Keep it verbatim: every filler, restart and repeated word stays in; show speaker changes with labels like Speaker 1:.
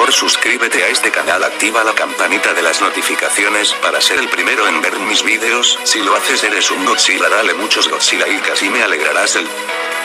Speaker 1: favor suscríbete a este canal, activa la campanita de las notificaciones para ser el primero en ver mis vídeos. Si lo haces eres un Godzilla, dale muchos Godzilla y casi me alegrarás el